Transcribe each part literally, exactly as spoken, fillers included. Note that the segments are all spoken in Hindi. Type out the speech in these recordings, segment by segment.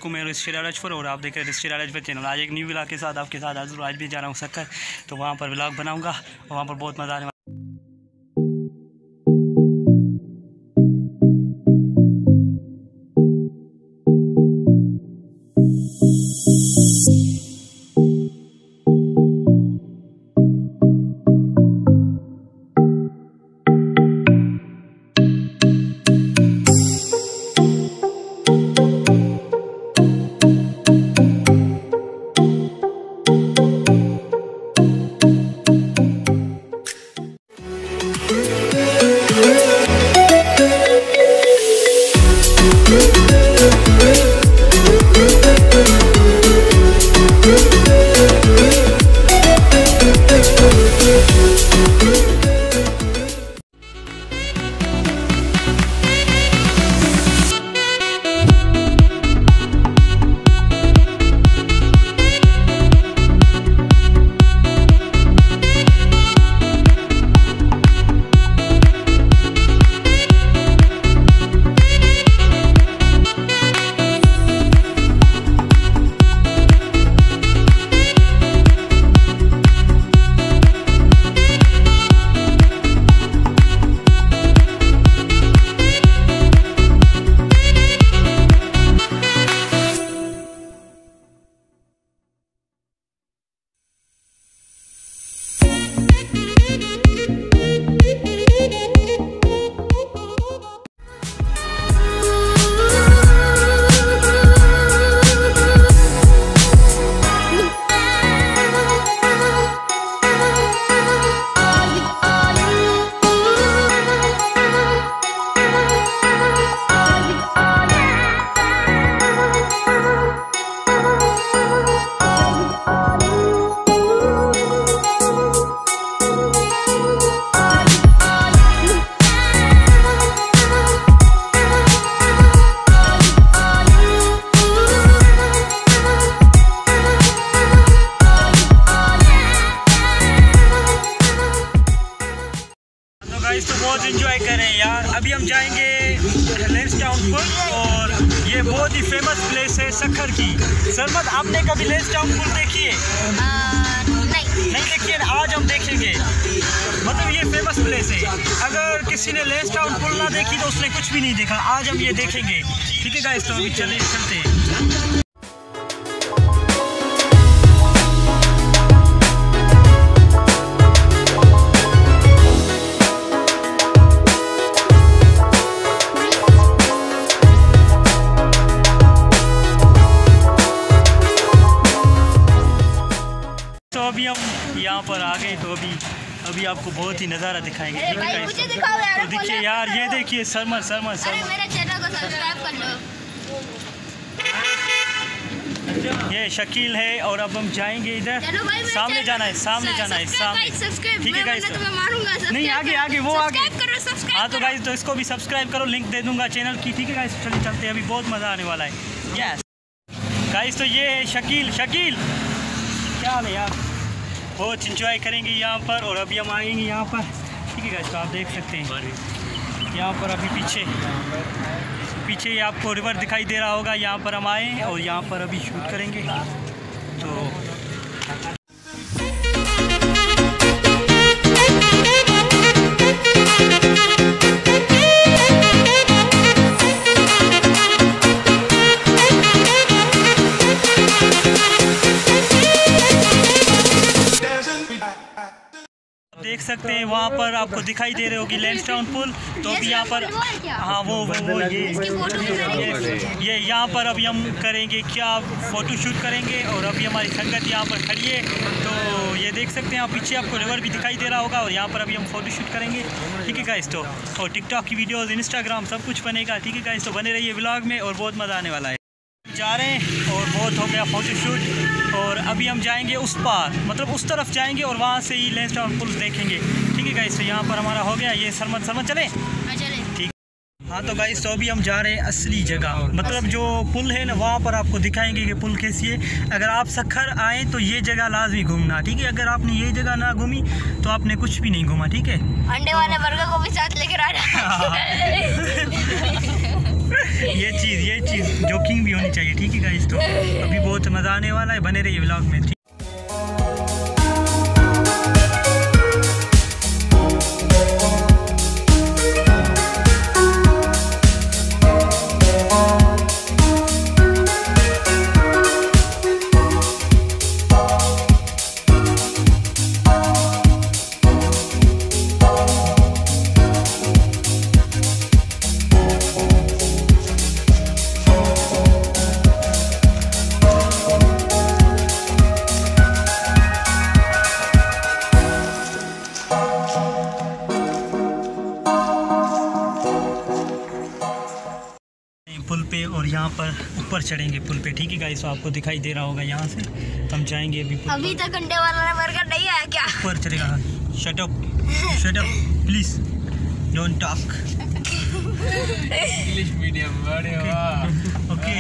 वालेकुम, मैं रिश्तेदार राजपुर और आप देख रहे हैं रिश्तेदार राजपुर चैनल। आज एक न्यू व्लॉग के साथ आपके साथ आज आज भी जा रहा हूँ सक्कर, तो वहाँ पर व्लॉग बनाऊँगा और वहाँ पर बहुत मज़ा आने वाला। तो बहुत एंजॉय करें यार। अभी हम जाएंगे लेंसटाउन पुल और ये बहुत ही फेमस प्लेस है सक्खर की। सरमत, आपने कभी लेंसटाउन पुल देखी है? नहीं नहीं देखी है। आज हम देखेंगे, मतलब ये फेमस प्लेस है। अगर किसी ने लेंसटाउन पुल ना देखी तो उसने कुछ भी नहीं देखा। आज हम ये देखेंगे, ठीक है गाइस। तो अभी चले चलते हैं। तो अभी हम यहाँ पर आ गए, तो अभी अभी आपको बहुत ही नज़ारा दिखाएंगे। अरे भाई, मुझे दिखाओ यार। तो देखिए यार, ये देखिए सरमत सरमत सरमत मेरे चैनल को सब्सक्राइब कर लो। ये शकील है और अब हम जाएंगे इधर। सामने जाना है, सामने जाना है, सामने। ठीक है गाइस, नहीं आगे आगे वो आगे। हाँ तो गाइस, तो इसको भी सब्सक्राइब करो, लिंक दे दूंगा चैनल की। ठीक है गाइस, चलिए चलते हैं, अभी बहुत मज़ा आने वाला है। यस गाइस, तो ये है शकील। शकील क्या हाल है यार? बहुत इंजॉय करेंगे यहाँ पर। और अभी हम आएंगे यहाँ पर, ठीक है गाइस। तो आप देख सकते हैं यहाँ पर अभी पीछे पीछे आपको रिवर दिखाई दे रहा होगा। यहाँ पर हम आए और यहाँ पर अभी शूट करेंगे। तो देख सकते हैं वहाँ पर आपको दिखाई दे रही होगी लेंसटाउन पुल। तो अभी यहाँ पर, हाँ वो वो, वो ये ये, ये यहाँ पर अभी हम करेंगे क्या, फ़ोटो शूट करेंगे। और अभी हमारी संगत यहाँ पर खड़ी है, तो ये देख सकते हैं आप पीछे आपको रिवर भी दिखाई दे रहा होगा। और यहाँ पर अभी हम फ़ोटो शूट करेंगे, ठीक है गाइस। तो और टिकटॉक की वीडियोज़, इंस्टाग्राम सब कुछ बनेगा, ठीक है गाइस। तो बने रहिए व्लॉग में और बहुत मज़ा आने वाला है। जा रहे हैं और बहुत हो गया फ़ोटो शूट। और अभी हम जाएंगे उस पार, मतलब उस तरफ जाएंगे और वहाँ से ही लेंसटाउन पुल देखेंगे, ठीक है गाइस। तो यहाँ पर हमारा हो गया ये सरमत सरमत चले, ठीक। हाँ तो गाइस, तो अभी हम जा रहे हैं असली जगह, मतलब जो पुल है ना, वहाँ पर आपको दिखाएंगे कि पुल कैसी है। अगर आप सक्खर आए तो ये जगह लाजमी घूमना, ठीक है। अगर आपने ये जगह ना घूमी तो आपने कुछ भी नहीं घूमा, ठीक है। अंडे वाले बर्गर को भी साथ लेकर आ रहा है। ये चीज़ ये चीज़ जोकिंग भी होनी चाहिए, ठीक है गाइस। तो अभी बहुत मज़ा आने वाला है, बने रहिए व्लॉग में। पुल पे और यहाँ पर ऊपर चढ़ेंगे पुल पे, ठीक है गाइस। तो आपको दिखाई दे रहा होगा यहाँ से हम जाएंगे अभी। अभी तक अंडे वाला बर्गर नहीं आया क्या? ऊपर चढ़ेगा। Shut up shut up please, don't talk. English medium बड़े वाह। ओके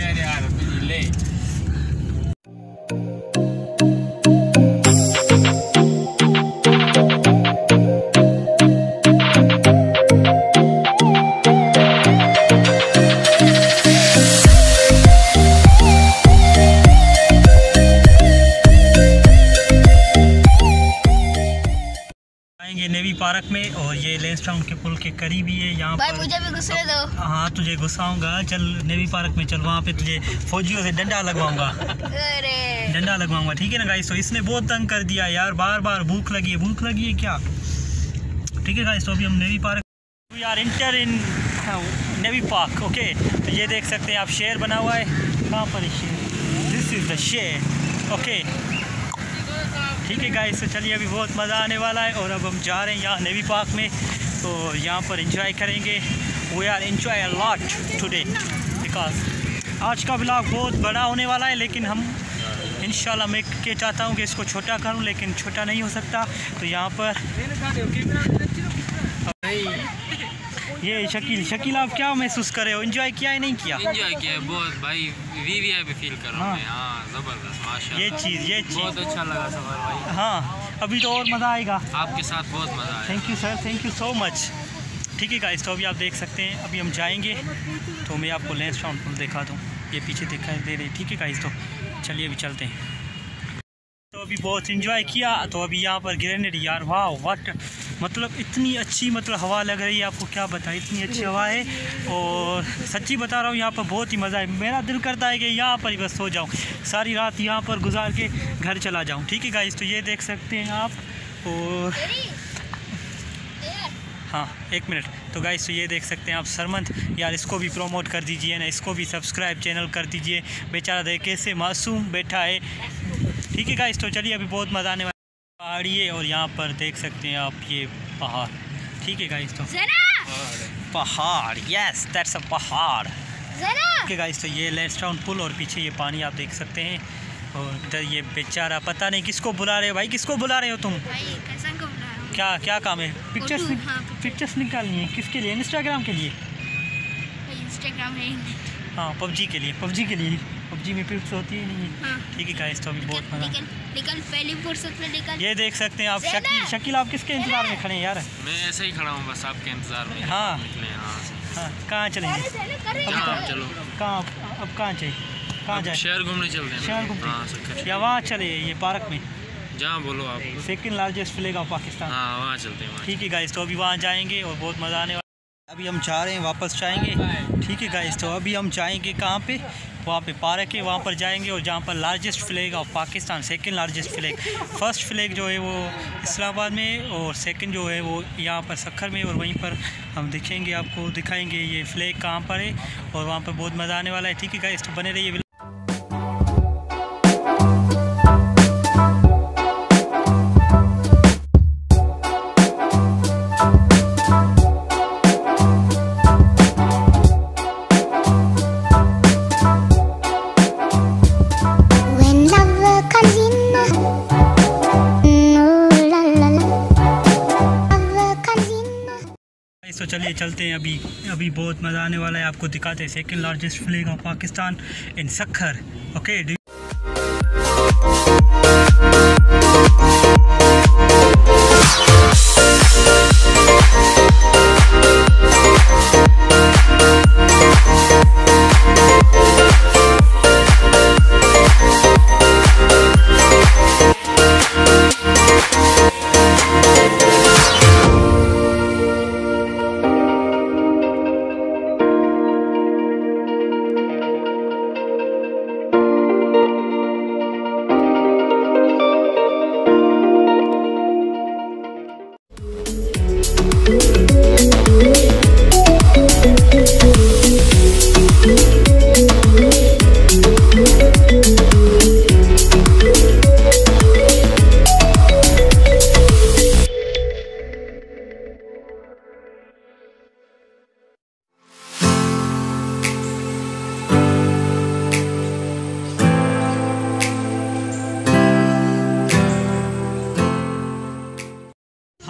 नेवी पार्क में, और ये लेंसटाउन के पुल के करीब ही है यहाँ भाई पर। मुझे भी घुसने दो। हाँ तुझे घुसाऊंगा, चल नेवी पार्क में चल, वहाँ पे तुझे फौजियों से डंडा लगवाऊंगा। अरे डंडा लगवाऊंगा, ठीक है ना गाइस। तो इसने बहुत तंग कर दिया यार, बार बार भूख लगी है भूख लगी है क्या, ठीक है गाइस। तो अभी हम Navy Park, we are enter in Navy Park. Okay तो ये देख सकते हैं आप, शेर बना हुआ है। कहाँ पर है शेर? This is the sher. Okay ठीक है गाइस। तो चलिए अभी बहुत मज़ा आने वाला है, और अब हम जा रहे हैं यहाँ नेवी पार्क में। तो यहाँ पर एंजॉय करेंगे। We are enjoy a lot today because आज का ब्लॉग बहुत बड़ा होने वाला है, लेकिन हम इंशाल्लाह मैं के चाहता हूँ कि इसको छोटा करूँ, लेकिन छोटा नहीं हो सकता। तो यहाँ पर ये शकील शकील आप क्या महसूस कर रहे हो? एंजॉय किया है नहीं किया? एंजॉय किया है बहुत भाई, वीवीआईपी फील कर रहा हूँ मैं। हाँ ज़बरदस्त माशाल्लाह, ये चीज़ ये चीज़ बहुत अच्छा लगा सफर भाई। हाँ अभी तो और मज़ा आएगा आपके साथ बहुत मज़ा आया। Thank you sir, thank you so much. ठीक है गाइस, तो अभी आप देख सकते हैं अभी हम जाएंगे, तो मैं आपको लेंसटाउन पुल दिखा दूँ, ये पीछे दिखाई दे रही। ठीक है गाइस, तो चलिए अभी चलते हैं। तो अभी बहुत इंजॉय किया, तो अभी यहाँ पर ग्रेनेड यार वाह व्हाट, मतलब इतनी अच्छी मतलब हवा लग रही है, आपको क्या बताएं, इतनी अच्छी हवा है। और सच्ची बता रहा हूँ यहाँ पर बहुत ही मज़ा है। मेरा दिल करता है कि यहाँ पर ही बस सो जाऊँ, सारी रात यहाँ पर गुजार के घर चला जाऊँ। ठीक है गाइस, तो ये देख सकते हैं आप। और हाँ एक मिनट, तो गाइस तो ये देख सकते हैं आप सरमंद यार, इसको भी प्रमोट कर दीजिए ना, इसको भी सब्सक्राइब चैनल कर दीजिए। बेचारा देख कैसे मासूम बैठा है। ठीक है गाइस, तो चलिए अभी बहुत मज़ा आने वाला पहाड़ी है, और यहाँ पर देख सकते हैं आप ये पहाड़। ठीक है गाइस, तो पहाड़, यस दैट्स अ पहाड़। ठीक है गाइस, तो ये लेंसटाउन पुल और पीछे ये पानी आप देख सकते हैं। और इधर ये बेचारा पता नहीं किसको बुला रहे हो भाई, किसको बुला रहे हो तुम? क्या क्या काम है? पिक्चर्स नि, हाँ, पिक्चर्स निकालनी है किसके लिए? इंस्टाग्राम के लिए? इंस्टाग्राम है हाँ पबजी के लिए, पबजी के लिए पबजी में पिक्स होती ही नहीं है। हाँ। ठीक है गाइस, तो अभी बहुत मज़ा। निकल निकल पहली फुर्सत में निकल। ये देख सकते हैं आप शकील, शकील आप किसके इंतजार में खड़े हैं यार? मैं ऐसे ही खड़ा हूँ बस आपके इंतज़ार में। हाँ। निकले यहाँ से। हाँ कहाँ चलेंगे? जहाँ चलो, कहाँ अब कहाँ चाहिए, कहाँ अब जाए? शहर घूमने चलते हैं। शहर घूमते हाँ सकते या वहाँ चले, ये पार्क में जहाँ बोलो आप। Second largest flag of Pakistan. हाँ वहाँ चलते हैं। ठीक है गाइस, तो अभी वहाँ जाएंगे और बहुत मज़ा आने वाला। अभी हम जा रहे हैं, वापस जाएंगे। ठीक है गाइस, तो अभी हम जाएंगे कहाँ पे? वहाँ पे पार्क है, वहाँ पर जाएंगे, और जहाँ पर largest flag of Pakistan, second largest flag, first flag जो है वो इस्लामाबाद में, और सेकंड जो है वो यहाँ पर सक्खर में। और वहीं पर हम दिखेंगे, आपको दिखाएंगे ये फ्लैग कहाँ पर है, और वहाँ पर बहुत मज़ा आने वाला है। ठीक है गाइस, तो बने रहिए। तो चलिए चलते हैं, अभी अभी बहुत मज़ा आने वाला है, आपको दिखाते हैं second largest flag of Pakistan in Sukkur. Okay When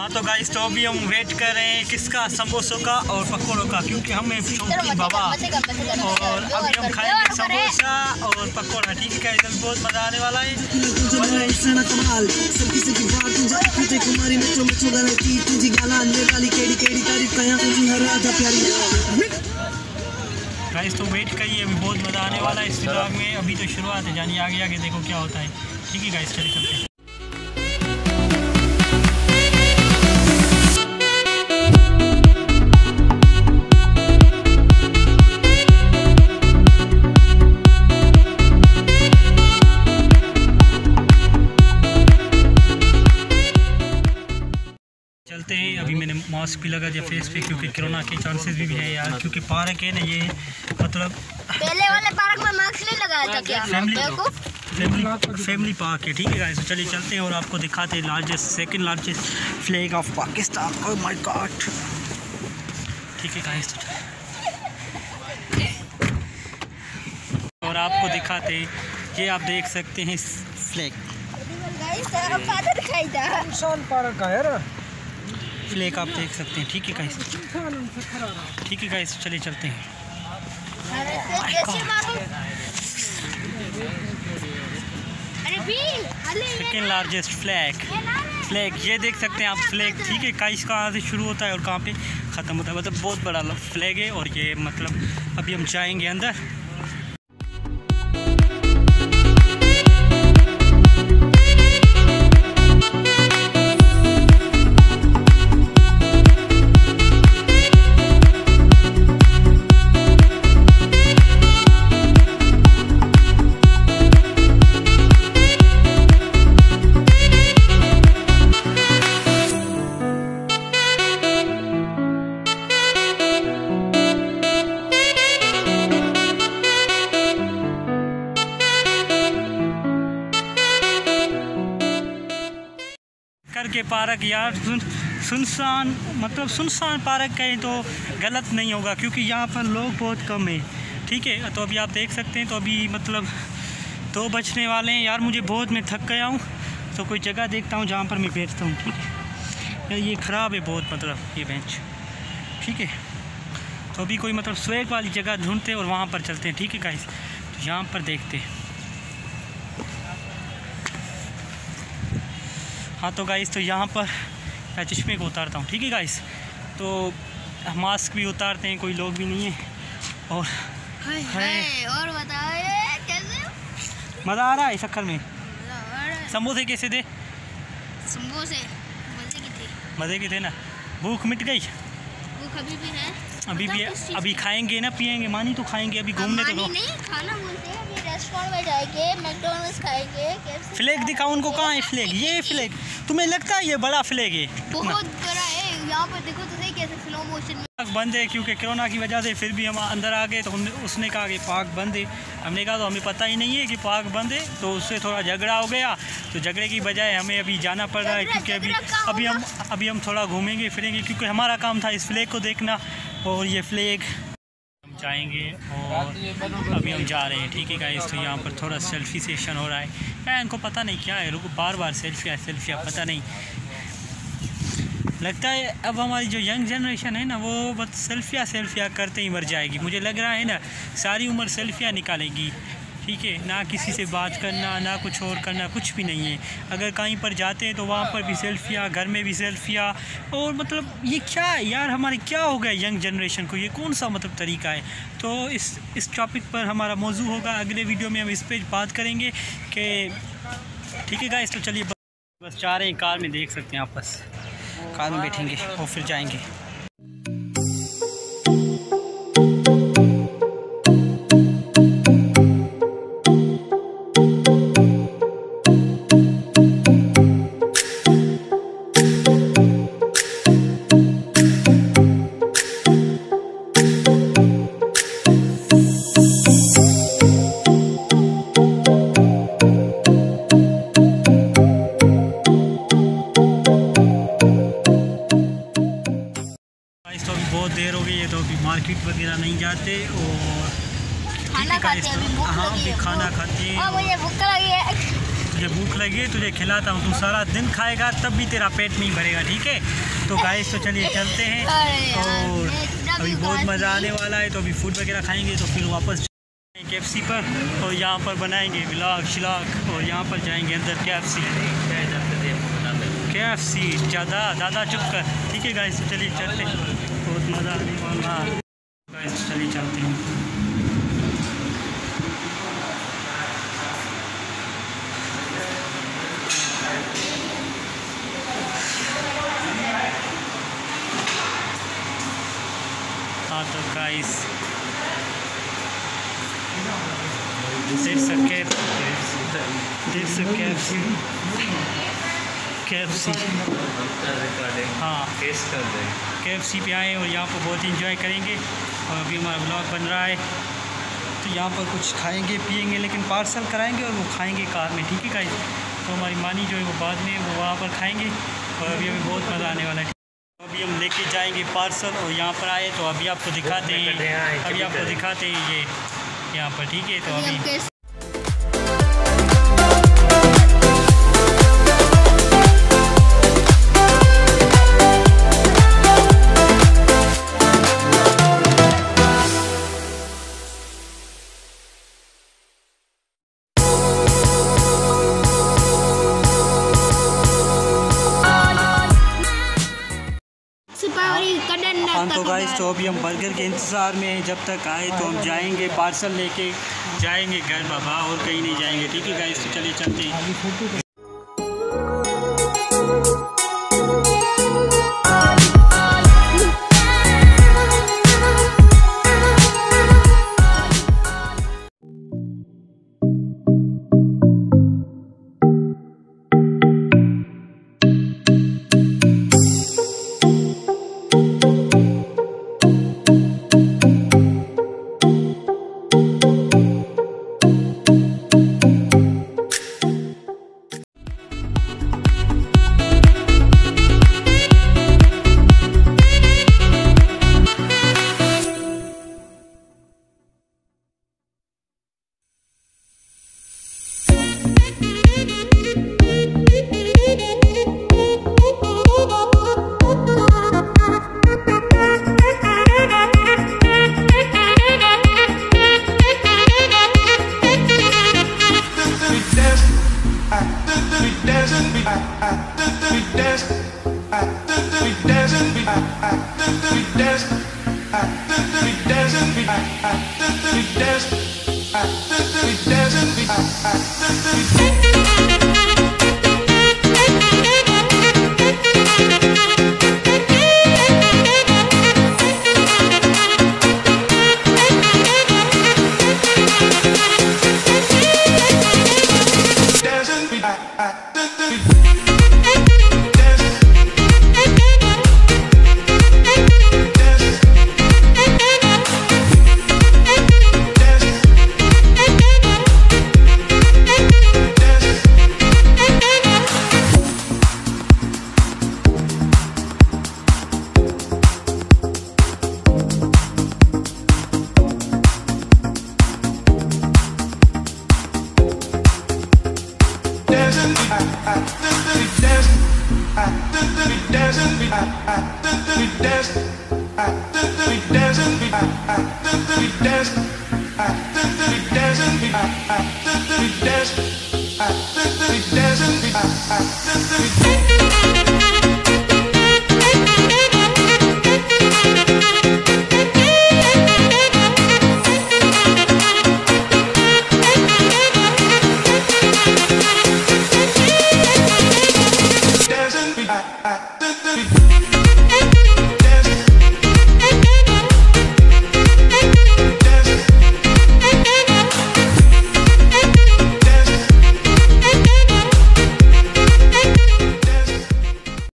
हाँ तो गाइस तो अभी हम वेट कर रहे हैं किसका, समोसों का और पकौड़ों का, क्योंकि हमें शौकीन बाबा और अभी हम खाएंगे समोसा और पकौड़ा। ठीक है गाइस, बहुत मज़ा आने वाला है। गाइस तो वेट करिए, अभी बहुत मज़ा आने वाला है इस व्लॉग में। अभी तो शुरुआत है, जानिए आगे आगे देखो क्या होता है। ठीक है गाइस, चलिए चलते हैं। चलते हैं। अभी मैंने मास्क भी लगा दिया फेस पे, क्योंकि कोरोना के चांसेस भी, भी है यार, क्योंकि पार्क है ना ये, मतलब पहले वाले पार्क में मास्क नहीं लगाया था क्या? फैमिली फैमिली फैमिली पार्क है। ठीक है गाइस, चलिए चलते हैं और आपको दिखाते हैं largest second largest flag of Pakistan. Oh my God. ठीक है गाइस, तो और आपको दिखाते हैं, ये आप देख सकते हैं फ्लैग। फ्लैग आप देख सकते हैं। ठीक है गाइस, ठीक है गाइस, चलिए चलते हैं। सेकेंड लार्जेस्ट फ्लैग फ्लैग ये देख सकते हैं आप फ्लैग। ठीक है गाइस, कहाँ से शुरू होता है और कहाँ पे ख़त्म होता है, मतलब बहुत बड़ा फ्लैग है। और ये मतलब अभी हम जाएंगे अंदर। के पार्क यार सुन सुनसान, मतलब सुनसान पार्क कहें तो गलत नहीं होगा, क्योंकि यहाँ पर लोग बहुत कम है। ठीक है, तो अभी आप देख सकते हैं, तो अभी मतलब दो बजने वाले हैं यार। मुझे बहुत, मैं थक गया हूँ, तो कोई जगह देखता हूँ जहाँ पर मैं बैठता हूँ। ठीक है यार, ये ख़राब है बहुत, मतलब ये बेंच। ठीक है, तो अभी कोई मतलब स्वेग वाली जगह ढूंढते हैं और वहाँ पर चलते हैं। ठीक है गाइस, तो यहाँ पर देखते हैं। हाँ तो गाइस, तो यहाँ पर मैं चश्मे को उतारता हूँ। ठीक है गाइस, तो मास्क भी उतारते हैं, कोई लोग भी नहीं है। और हाय हाय, और बताओ कैसे मज़ा आ रहा है शक्कर में। समोसे कैसे थे? समोसे मज़े की थे, मज़े के थे ना। भूख मिट गई? भूख अभी भी है, अभी भी अभी खाएंगे ना, पिएंगे, मानी तो खाएंगे। अभी घूमने तो लो, नहीं खाना बोलते हैं। अभी रेस्टोरेंट में जाएंगे, मैकडॉनल्ड्स खाएंगे। फ्लैग दिखाओ उनको, कहाँ है फ्लैग? ये फ्लैग तुम्हें लगता है ये बड़ा फ्लैग है? बहुत बड़ा है। यहाँ पर देखो तो सही, कैसे स्लो मोशन में। पार्क बंद है क्योंकि कोरोना की वजह से। फिर भी हम अंदर आ गए तो हमने उसने कहा कि पार्क बंद है। हमने कहा तो हमें पता ही नहीं है कि पार्क बंद है, तो उससे थोड़ा झगड़ा हो गया। तो झगड़े की बजाय हमें अभी जाना पड़ रहा है, क्योंकि अभी अभी हम अभी हम थोड़ा घूमेंगे फिरेंगे, क्योंकि हमारा काम था इस फ्लैग को देखना। और ये फ्लैग हम जाएंगे और अभी हम जा रहे हैं। ठीक है गाइस, तो यहाँ पर थोड़ा सेल्फी सेशन हो रहा है। क्या इनको पता नहीं क्या है, रुको बार बार सेल्फिया सेल्फिया, पता नहीं। लगता है अब हमारी जो यंग जनरेशन है ना, वो बस सेल्फिया सेल्फिया करते ही मर जाएगी। मुझे लग रहा है ना, सारी उम्र सेल्फिया निकालेगी। ठीक है, ना किसी से बात करना, ना कुछ और करना, कुछ भी नहीं है। अगर कहीं पर जाते हैं तो वहाँ पर भी सेल्फिया, घर में भी सेल्फिया। और मतलब ये क्या है यार, हमारे क्या हो गया यंग जनरेशन को, ये कौन सा मतलब तरीका है? तो इस इस टॉपिक पर हमारा मौजू होगा अगले वीडियो में, हम इस पर बात करेंगे कि ठीक है गाइस। तो चलिए बस जा रहे हैं, कार में देख सकते हैं आप, बस कार में बैठेंगे और फिर जाएंगे। बहुत देर हो गई है, तो अभी मार्केट वगैरह नहीं जाते और खाना खाते हैं। अभी भूख हाँ लगी अभी है, खाना खाते हैं। हाँ मुझे भूख लगी है। तुझे भूख लगी तुझे खिलाता हूँ, तू सारा दिन खाएगा तब भी तेरा पेट नहीं भरेगा, ठीक है। तो गाइस तो चलिए चलते हैं, और अभी बहुत मज़ा आने वाला है। तो अभी फूड वगैरह खाएंगे तो फिर वापस के एफ सी पर, और यहाँ पर बनाएंगे व्लॉग शिलॉग, और यहाँ पर जाएंगे अंदर के एफ सी के एफ सी ज़्यादा दादा चुप कर, ठीक है गाइस। तो चलिए चलते हैं, बहुत मज़ा आने वाला गाइस, चलिए चलते हैं। हाँ तो गाइस देख सकते देख सकते के एफ सी, हाँ के एफ सी पे आए और यहाँ पर बहुत इंजॉय करेंगे। और अभी हमारा ब्लॉग बन रहा है, तो यहाँ पर कुछ खाएंगे पिएंगे, लेकिन पार्सल कराएंगे और वो खाएंगे कार में, ठीक है गाइस। तो हमारी मानी जो है वो बाद में वो वहाँ पर खाएंगे, और अभी अभी बहुत मज़ा आने वाला है। तो अभी हम लेके जाएंगे पार्सल, और यहाँ पर आए तो अभी आपको दिखाते हैं, अभी आपको दिखाते हैं ये यहाँ पर, ठीक है। तो अभी हाँ तो गाइस तो अभी हम बर्गर के इंतज़ार में हैं, जब तक आए तो हम जाएंगे पार्सल लेके जाएंगे घर बाबा, और कहीं नहीं जाएंगे, ठीक है गाइस। तो चलिए चलते हैं। I, I,